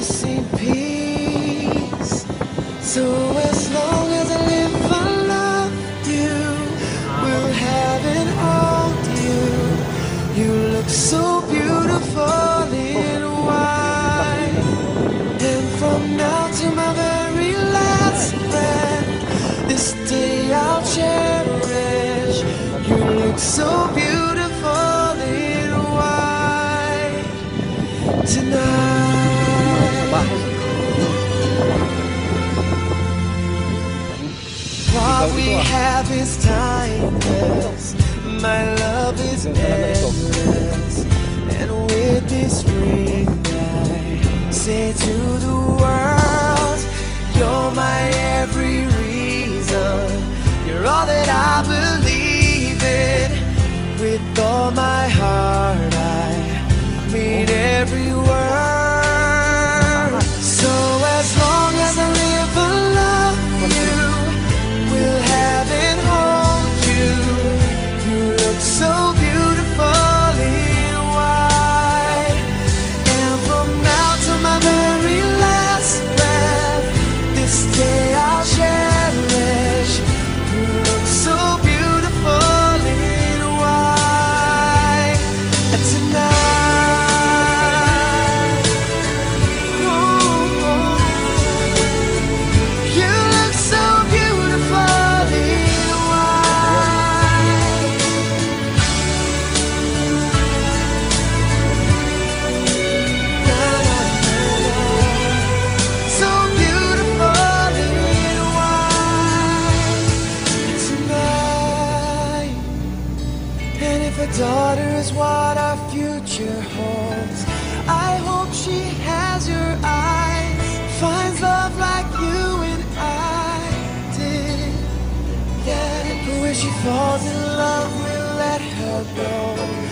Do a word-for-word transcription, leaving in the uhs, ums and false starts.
missing piece. So as long as I live, I love you. Will have and hold you. You look so beautiful in white. And from now to my very last breath, this day I'll cherish. You look so beautiful in white tonight. What we have is timeless. My love is endless. And with this ring I say to the world, you're my every reason. You're all that I believe in. With all my heart I mean every word. So as long as I live, I love you. Will have and hold you. You look so beautiful in white. And from now to my very last breath, this day I'll cherish. You look so beautiful in white tonight. Oh, oh. You look so beautiful in white. Na, na, na, na. So beautiful in white tonight. And if a daughter is what our future holds, I hope she has your eyes, finds love like you and I did. Yeah, but when she falls in love, we'll let her go.